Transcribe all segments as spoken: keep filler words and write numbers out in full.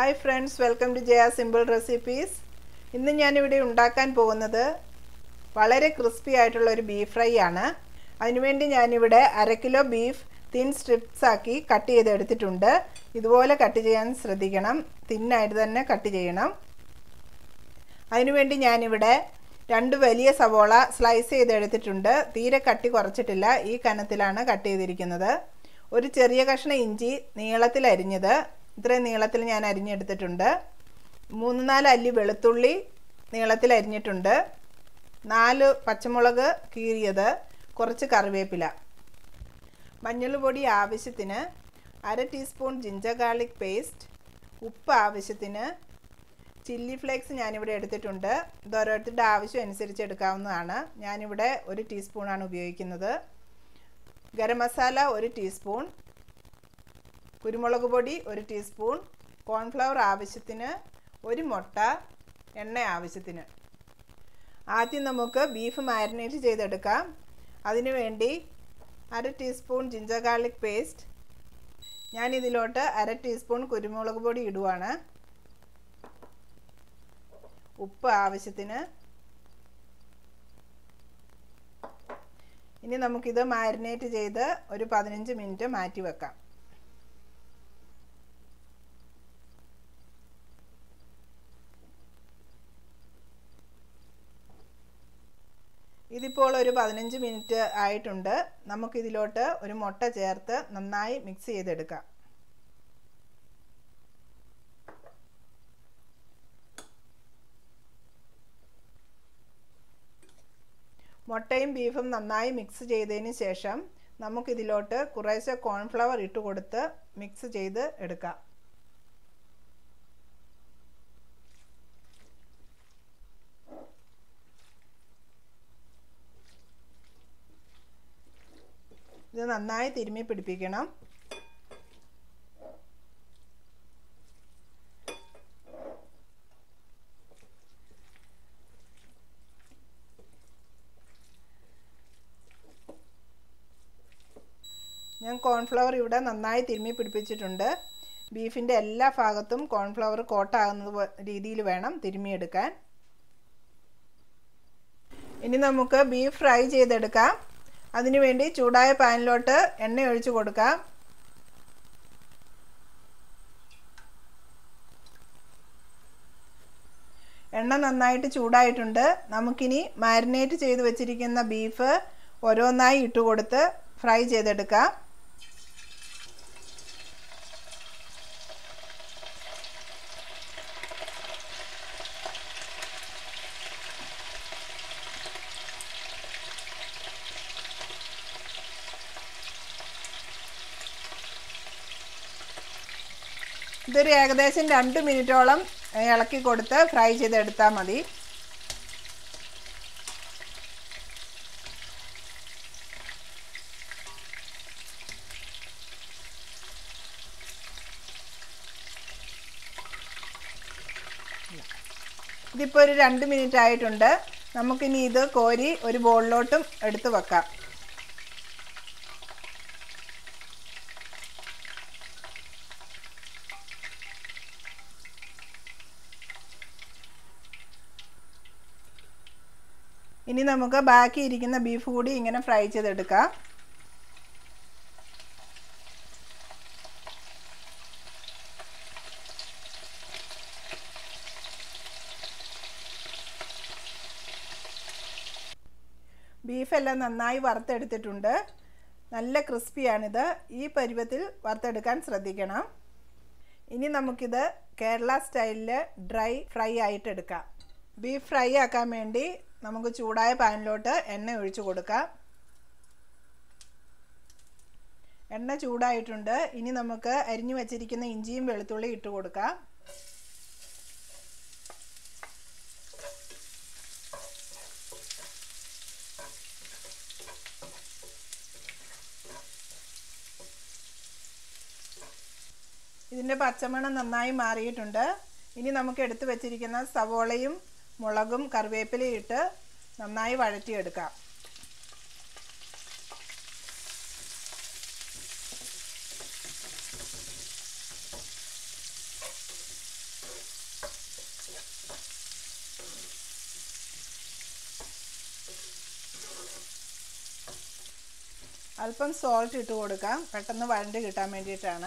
Hi friends, welcome to Jaya simple recipes. ഇന്ന് ഞാനിവിടെ ഉണ്ടാക്കാൻ പോകുന്നത് വളരെ ക്രിസ്പി ആയിട്ടുള്ള ഒരു ബീഫ് ഫ്രൈ ആണ്. അതിനുവേണ്ടി ഞാനിവിടെ അര കിലോ ബീഫ് തിൻ സ്ട്രിപ്സ് ആക്കി കട്ട് ചെയ്തെടുത്തിട്ടുണ്ട്. ഇതുപോലെ കട്ട് ചെയ്യാൻ ശ്രദ്ധിക്കണം, തിന്നായിട്ട് തന്നെ കട്ട് ചെയ്യണം. അതിനുവേണ്ടി ഞാനിവിടെ രണ്ട് വലിയ സവോള സ്ലൈസ് ചെയ്തെടുത്തിട്ടുണ്ട്. തീരെ കട്ടി കുറച്ചിട്ടില്ല, ഈ കനത്തിലാണ് കട്ട് ചെയ്തിരിക്കുന്നത്. ഒരു ചെറിയ കഷ്ണം ഇഞ്ചി നീളത്തിൽ അരിഞ്ഞത്, ഇത്രയും നീളത്തിൽ ഞാൻ അരിഞ്ഞെടുത്തിട്ടുണ്ട്. മൂന്ന് നാല് അല്ലി വെളുത്തുള്ളി നീളത്തിൽ അരിഞ്ഞിട്ടുണ്ട്. നാല് പച്ചമുളക് കീറിയത്, കുറച്ച് കറിവേപ്പില. മഞ്ഞൾ പൊടി ആവശ്യത്തിന്, അര ടീസ്പൂൺ ജിഞ്ചർ ഗാർലിക് പേസ്റ്റ്, ഉപ്പ് ആവശ്യത്തിന്, ചില്ലി ഫ്ലേക്സ് ഞാനിവിടെ എടുത്തിട്ടുണ്ട്. ഇത് ഓരോരുത്തരുടെ ആവശ്യം അനുസരിച്ച് എടുക്കാവുന്നതാണ്. ഞാനിവിടെ ഒരു ടീസ്പൂണാണ് ഉപയോഗിക്കുന്നത്. ഗരം മസാല ഒരു ടീസ്പൂൺ, കുരുമുളക് പൊടി ഒരു ടീസ്പൂൺ, കോൺഫ്ലവർ ആവശ്യത്തിന്, ഒരു മുട്ട, എണ്ണ ആവശ്യത്തിന്. ആദ്യം നമുക്ക് ബീഫ് മാരിനേറ്റ് ചെയ്തെടുക്കാം. അതിനുവേണ്ടി അര ടീസ്പൂൺ ജിഞ്ചർ ഗാർലിക് പേസ്റ്റ്, ഞാനിതിലോട്ട് അര ടീസ്പൂൺ കുരുമുളക് പൊടി ഇടുവാണ്. ഉപ്പ് ആവശ്യത്തിന്. ഇനി നമുക്കിത് മാരിനേറ്റ് ചെയ്ത് ഒരു പതിനഞ്ച് മിനിറ്റ് മാറ്റി വെക്കാം. ഇതിപ്പോൾ ഒരു പതിനഞ്ച് മിനിറ്റ് ആയിട്ടുണ്ട്. നമുക്കിതിലോട്ട് ഒരു മുട്ട ചേർത്ത് നന്നായി മിക്സ് ചെയ്തെടുക്കാം. മുട്ടയും ബീഫും നന്നായി മിക്സ് ചെയ്തതിന് ശേഷം നമുക്കിതിലോട്ട് കുറേശ്ശെ കോൺഫ്ലവർ ഇട്ട് കൊടുത്ത് മിക്സ് ചെയ്ത് എടുക്കാം. ഇത് നന്നായി തിരുമ്മി പിടിപ്പിക്കണം. ഞാൻ കോൺഫ്ലവർ ഇവിടെ നന്നായി തിരുമ്മി പിടിപ്പിച്ചിട്ടുണ്ട്. ബീഫിൻ്റെ എല്ലാ ഭാഗത്തും കോൺഫ്ലവർ കോട്ടാകുന്ന രീതിയിൽ വേണം തിരുമ്മിയെടുക്കാൻ. ഇനി നമുക്ക് ബീഫ് ഫ്രൈ ചെയ്തെടുക്കാം. അതിനുവേണ്ടി ചൂടായ പാനിലോട്ട് എണ്ണ ഒഴിച്ച് കൊടുക്കാം. എണ്ണ നന്നായിട്ട് ചൂടായിട്ടുണ്ട്. നമുക്കിനി മാരിനേറ്റ് ചെയ്ത് വെച്ചിരിക്കുന്ന ബീഫ് ഓരോന്നായി ഇട്ട് കൊടുത്ത് ഫ്രൈ ചെയ്തെടുക്കാം. ഇതൊരു ഏകദേശം രണ്ട് മിനിറ്റോളം ഇളക്കി കൊടുത്ത് ഫ്രൈ ചെയ്തെടുത്താൽ മതി. ഇതിപ്പോൾ ഒരു രണ്ട് മിനിറ്റ് ആയിട്ടുണ്ട്. നമുക്കിനി ഇത് കോരി ഒരു ബൗളിലോട്ടും എടുത്ത് വെക്കാം. ഇനി നമുക്ക് ബാക്കി ഇരിക്കുന്ന ബീഫ് കൂടി ഇങ്ങനെ ഫ്രൈ ചെയ്തെടുക്കാം. ബീഫെല്ലാം നന്നായി വറുത്തെടുത്തിട്ടുണ്ട്. നല്ല ക്രിസ്പിയാണിത്. ഈ പരുവത്തിൽ വറുത്തെടുക്കാൻ ശ്രദ്ധിക്കണം. ഇനി നമുക്കിത് കേരള സ്റ്റൈലിൽ ഡ്രൈ ഫ്രൈ ആയിട്ട് എടുക്കാം. ബീഫ് ഫ്രൈ ആക്കാൻ വേണ്ടി നമുക്ക് ചൂടായ പാനിലോട്ട് എണ്ണ ഒഴിച്ച് കൊടുക്കാം. എണ്ണ ചൂടായിട്ടുണ്ട്. ഇനി നമുക്ക് അരിഞ്ഞു വച്ചിരിക്കുന്ന ഇഞ്ചിയും വെളുത്തുള്ളി ഇട്ട് കൊടുക്കാം. ഇതിൻ്റെ പച്ചമണം നന്നായി മാറിയിട്ടുണ്ട്. ഇനി നമുക്ക് എടുത്തു വച്ചിരിക്കുന്ന സവോളയും മുളകും കറിവേപ്പിലയും ഇട്ട് നന്നായി വഴറ്റിയെടുക്കാം. അല്പം സോൾട്ട് ഇട്ട് കൊടുക്കാം, പെട്ടെന്ന് വഴണ്ട് കിട്ടാൻ വേണ്ടിയിട്ടാണ്.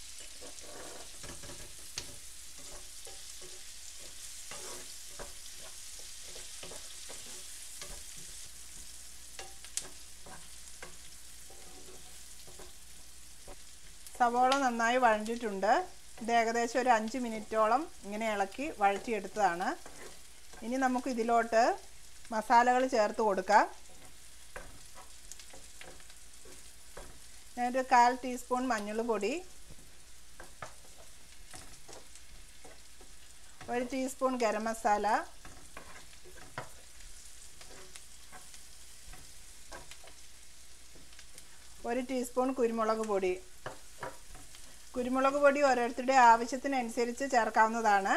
സവോള നന്നായി വഴണ്ടിട്ടുണ്ട്. ഇത് ഏകദേശം ഒരു അഞ്ച് മിനിറ്റോളം ഇങ്ങനെ ഇളക്കി വഴറ്റിയെടുത്തതാണ്. ഇനി നമുക്ക് ഇതിലോട്ട് മസാലകൾ ചേർത്ത് കൊടുക്കാം. ഞാനൊരു കാൽ ടീസ്പൂൺ മഞ്ഞൾപ്പൊടി, ഒരു ടീസ്പൂൺ ഗരം മസാല, ഒരു ടീസ്പൂൺ കുരുമുളക് പൊടി. കുരുമുളക് പൊടി ഓരോരുത്തരുടെ ആവശ്യത്തിനനുസരിച്ച് ചേർക്കാവുന്നതാണ്.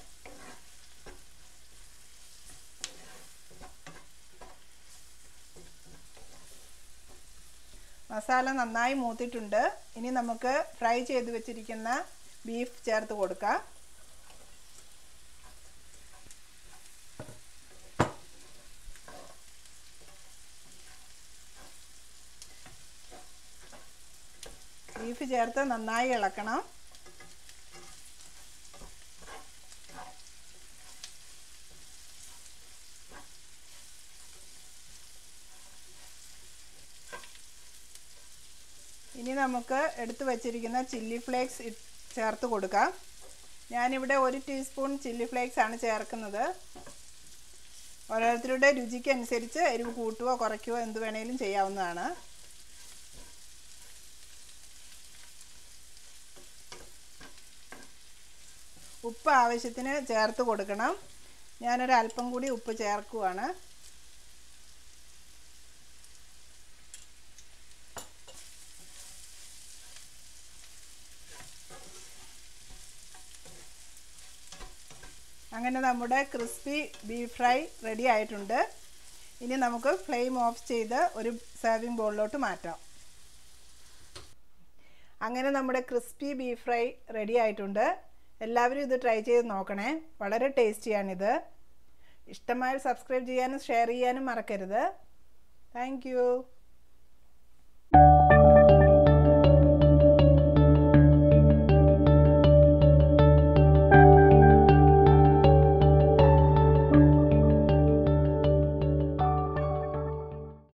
മസാല നന്നായി മൂത്തിട്ടുണ്ട്. ഇനി നമുക്ക് ഫ്രൈ ചെയ്ത് വെച്ചിരിക്കുന്ന ബീഫ് ചേർത്ത് കൊടുക്കാം. ബീഫ് ചേർത്ത് നന്നായി ഇളക്കണം. ഇനി നമുക്ക് എടുത്തു വച്ചിരിക്കുന്ന ചില്ലി ഫ്ലേക്സ് ചേർത്ത് കൊടുക്കാം. ഞാനിവിടെ ഒരു ടീസ്പൂൺ ചില്ലി ഫ്ലേക്സ് ആണ് ചേർക്കുന്നത്. ഓരോരുത്തരുടെ രുചിക്ക് അനുസരിച്ച് എരിവ് കൂട്ടുകയോ കുറയ്ക്കുകയോ എന്ത് വേണേലും ചെയ്യാവുന്നതാണ്. ഉപ്പ് ആവശ്യത്തിന് ചേർത്ത് കൊടുക്കണം. ഞാനൊരു അല്പം കൂടി ഉപ്പ് ചേർക്കുവാണ്. അങ്ങനെ നമ്മുടെ ക്രിസ്പി ബീഫ് ഫ്രൈ റെഡി ആയിട്ടുണ്ട്. ഇനി നമുക്ക് ഫ്ലെയിം ഓഫ് ചെയ്ത് ഒരു സെർവിങ് ബൗളിലോട്ട് മാറ്റാം. അങ്ങനെ നമ്മുടെ ക്രിസ്പി ബീഫ് ഫ്രൈ റെഡി ആയിട്ടുണ്ട്. എല്ലാവരും ഇത് ട്രൈ ചെയ്ത് നോക്കണേ. വളരെ ടേസ്റ്റിയാണിത്. ഇഷ്ടമായാൽ സബ്സ്ക്രൈബ് ചെയ്യാനും ഷെയർ ചെയ്യാനും മറക്കരുത്. Thank U.